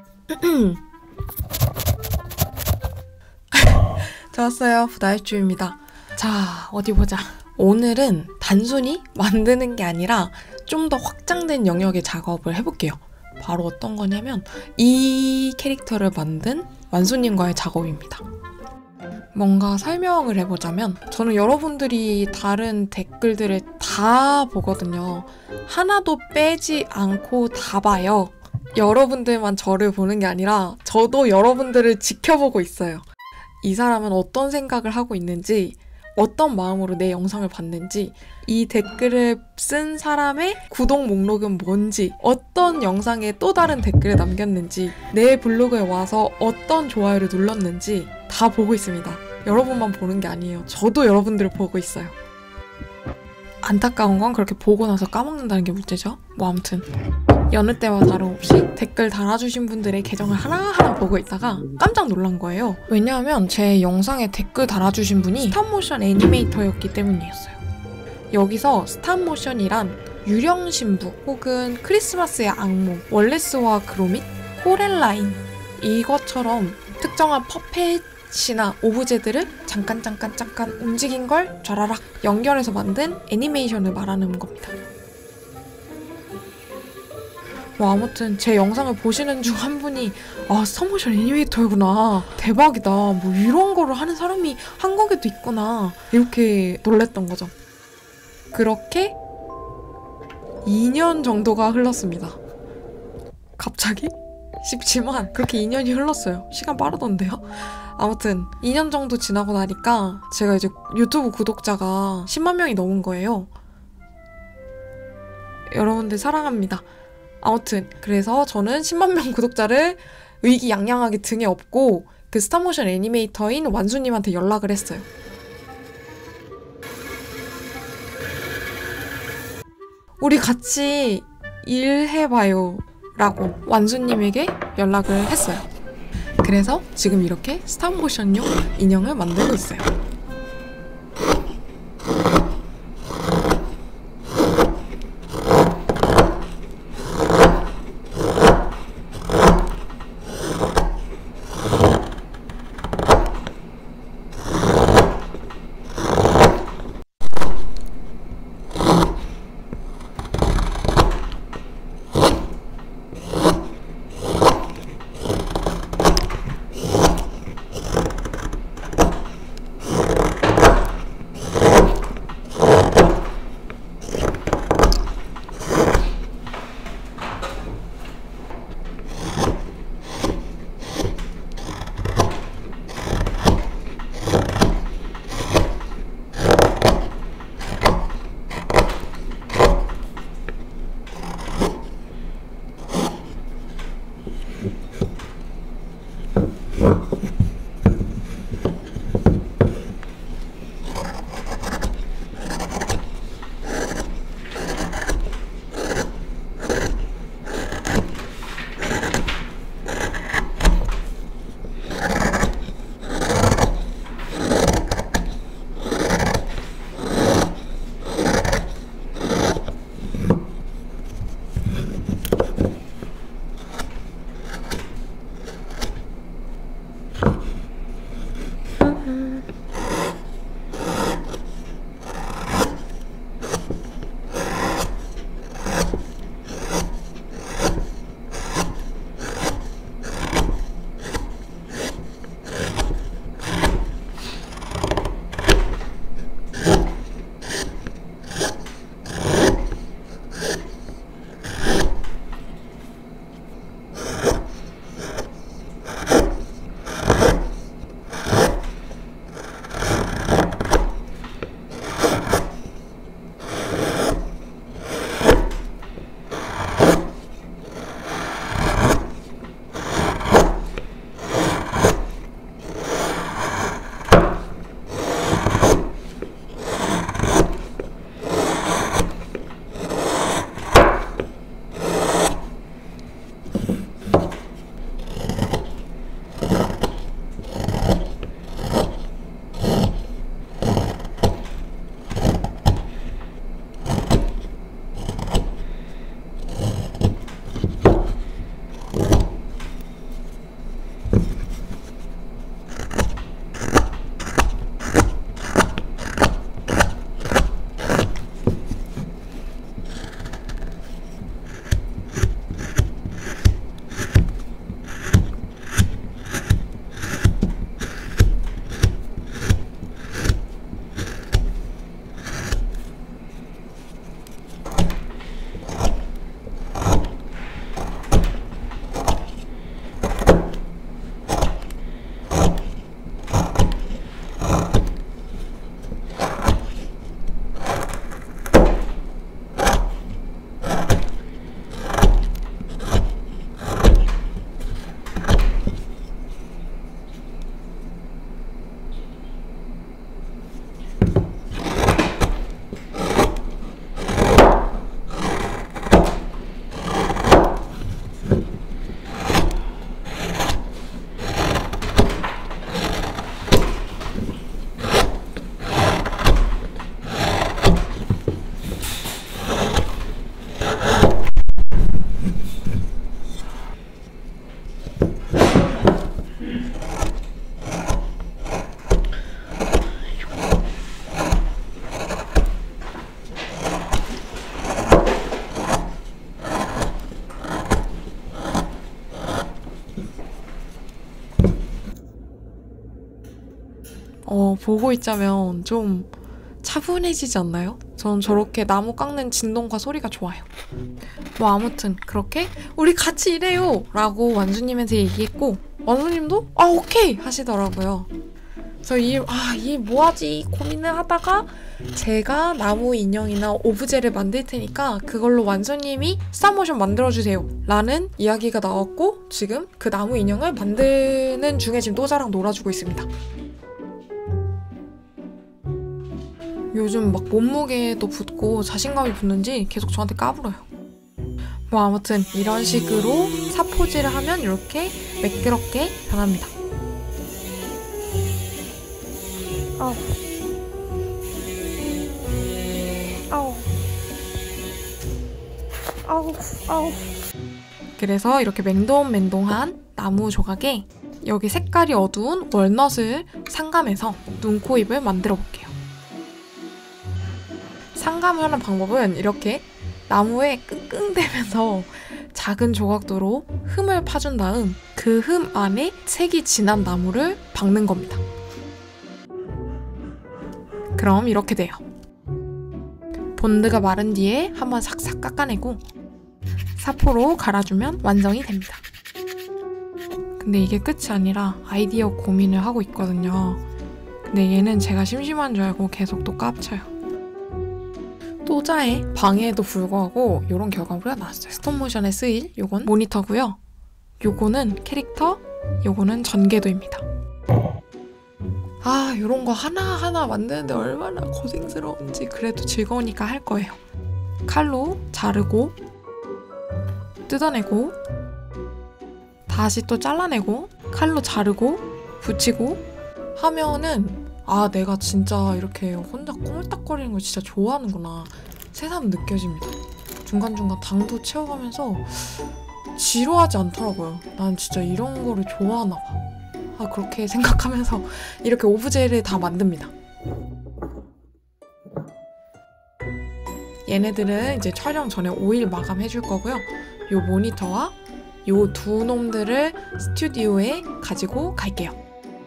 좋았어요. 부다이쭈입니다. 자, 어디 보자. 오늘은 단순히 만드는 게 아니라 좀 더 확장된 영역의 작업을 해볼게요. 바로 어떤 거냐면 이 캐릭터를 만든 완수님과의 작업입니다. 뭔가 설명을 해보자면 저는 여러분들이 다른 댓글들을 다 보거든요. 하나도 빼지 않고 다 봐요. 여러분들만 저를 보는 게 아니라 저도 여러분들을 지켜보고 있어요. 이 사람은 어떤 생각을 하고 있는지, 어떤 마음으로 내 영상을 봤는지, 이 댓글을 쓴 사람의 구독 목록은 뭔지, 어떤 영상에 또 다른 댓글을 남겼는지, 내 블로그에 와서 어떤 좋아요를 눌렀는지 다 보고 있습니다. 여러분만 보는 게 아니에요. 저도 여러분들을 보고 있어요. 안타까운 건 그렇게 보고 나서 까먹는다는 게 문제죠. 뭐 아무튼 여느 때와 다름없이 댓글 달아주신 분들의 계정을 하나하나 보고 있다가 깜짝 놀란 거예요. 왜냐하면 제 영상에 댓글 달아주신 분이 스탑모션 애니메이터였기 때문이었어요. 여기서 스탑모션이란 유령 신부 혹은 크리스마스의 악몽, 월레스와 그로밋, 코렐라인 이것처럼 특정한 퍼펫이나 오브제들을 잠깐 움직인 걸 좌라락 연결해서 만든 애니메이션을 말하는 겁니다. 뭐 아무튼 제 영상을 보시는 중 한 분이 스톱모션 애니메이터구나, 대박이다, 뭐 이런 거를 하는 사람이 한국에도 있구나, 이렇게 놀랬던 거죠. 그렇게 2년 정도가 흘렀습니다. 갑자기? 싶지만 그렇게 2년이 흘렀어요. 시간 빠르던데요? 아무튼 2년 정도 지나고 나니까 제가 이제 유튜브 구독자가 10만 명이 넘은 거예요. 여러분들 사랑합니다. 아무튼 그래서 저는 10만 명 구독자를 의기양양하게 등에 업고 그 스탑모션 애니메이터인 완수님한테 연락을 했어요. 우리 같이 일해봐요 라고 완수님에게 연락을 했어요. 그래서 지금 이렇게 스탑모션용 인형을 만들고 있어요. 보고 있자면 좀 차분해지지 않나요? 전 저렇게 나무 깎는 진동과 소리가 좋아요. 뭐 아무튼 그렇게 우리 같이 일해요 라고 완수님한테 얘기했고 완수님도 오케이 하시더라고요. 그래서 이 뭐하지 고민을 하다가 제가 나무 인형이나 오브제를 만들 테니까 그걸로 완수님이 스탑모션 만들어주세요 라는 이야기가 나왔고 지금 그 나무 인형을 만드는 중에 지금 또자랑 놀아주고 있습니다. 요즘 막 몸무게도 붙고 자신감이 붙는지 계속 저한테 까불어요. 뭐 아무튼 이런 식으로 사포질을 하면 이렇게 매끄럽게 변합니다. 그래서 이렇게 맹동맹동한 나무 조각에 여기 색깔이 어두운 월넛을 상감해서 눈, 코, 입을 만들어 볼게요. 상감을 하는 방법은 이렇게 나무에 끙끙대면서 작은 조각도로 흠을 파준 다음 그 흠 안에 색이 진한 나무를 박는 겁니다. 그럼 이렇게 돼요. 본드가 마른 뒤에 한번 싹싹 깎아내고 사포로 갈아주면 완성이 됩니다. 근데 이게 끝이 아니라 아이디어 고민을 하고 있거든요. 근데 얘는 제가 심심한 줄 알고 계속 또 깝쳐요. 또자의 방해에도 불구하고 이런 결과물이 나왔어요. 스톱모션에 쓰일 요건 모니터고요. 요거는 캐릭터, 요거는 전개도입니다. 요런 거 하나하나 만드는데 얼마나 고생스러운지 그래도 즐거우니까 할 거예요. 칼로 자르고 뜯어내고 다시 또 잘라내고 칼로 자르고 붙이고 하면은 내가 진짜 이렇게 혼자 꼬물딱거리는 걸 진짜 좋아하는구나 새삼 느껴집니다. 중간중간 당도 채워가면서 지루하지 않더라고요. 난 진짜 이런 거를 좋아하나 봐. 그렇게 생각하면서 이렇게 오브제를 다 만듭니다. 얘네들은 이제 촬영 전에 5일 마감해줄 거고요. 요 모니터와 요 두 놈들을 스튜디오에 가지고 갈게요.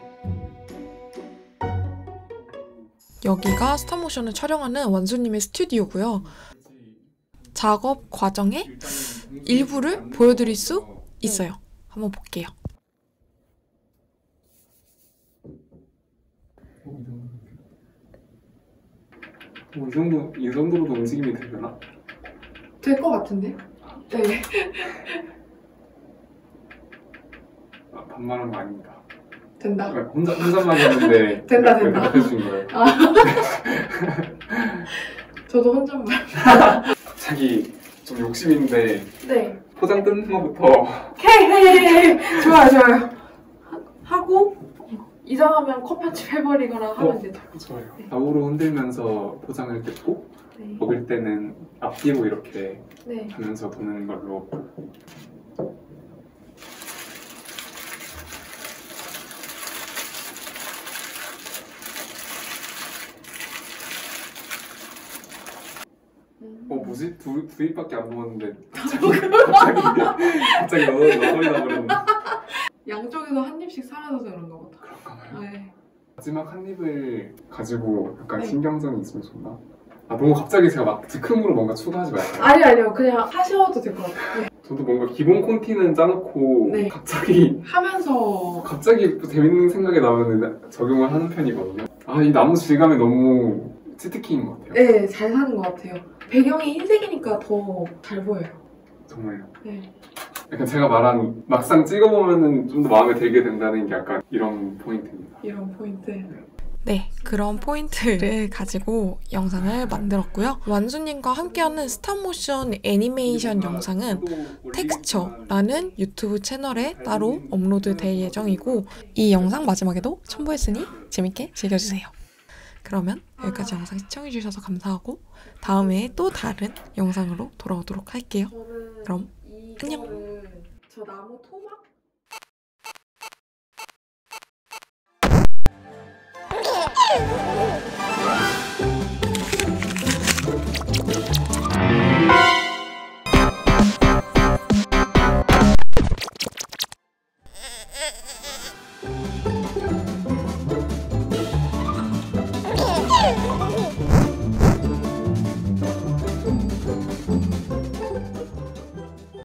여기가 스탑모션을 촬영하는 완수님의 스튜디오고요. 작업 과정의 일부를 보여드릴 수 있어요. 한번 볼게요. 이 정도로도 움직임이 되려나? 될 것 같은데요? 네. 반말한 거 아닙니다. 된다. 혼잣말 했는데 된다. 대답해주신 거예요. 저도 혼잣말. 갑자기 좀 욕심인데 네. 포장 뜯는 거부터 오케이. 좋아요. 하고 이상하면 컷 편집해버리거나 하면 돼요. 좋아요. 좌우로 흔들면서 포장을 뜯고 네. 먹을 때는 앞뒤로 이렇게 네. 하면서 도는 걸로. 뭐지? 두 입밖에 안 먹었는데 갑자기 너덜이 나버렸네. 양쪽에서 한 입씩 사라져서 그런가 보다. 그런가 봐요. 네. 마지막 한 입을 가지고 약간 네. 신경전이 있으면 좋나? 너무 갑자기 제가 막 즉흥으로 뭔가 추가하지 말까요? 아니요. 그냥 하셔도 될 것 같아요. 네. 저도 뭔가 기본 콘티는 짜놓고 네. 갑자기 재밌는 생각이 나면 적용을 하는 편이거든요. 이 나무 질감이 너무 치트키인 것 같아요. 네, 잘 사는 것 같아요. 배경이 흰색이니까 더 잘 보여요. 정말요. 네. 약간 제가 말한 막상 찍어보면은 좀 더 마음에 들게 된다는 게 약간 이런 포인트입니다. 이런 포인트. 네, 그런 포인트를 가지고 영상을 만들었고요. 완수님과 함께하는 스탑모션 애니메이션 영상은 텍스처라는 유튜브 채널에 따로 업로드 될 예정이고 이 영상 마지막에도 첨부했으니 재밌게 즐겨주세요. 그러면 여기까지 영상 시청해주셔서 감사하고 다음에 또 다른 영상으로 돌아오도록 할게요. 그럼 안녕! 저 나무 토막?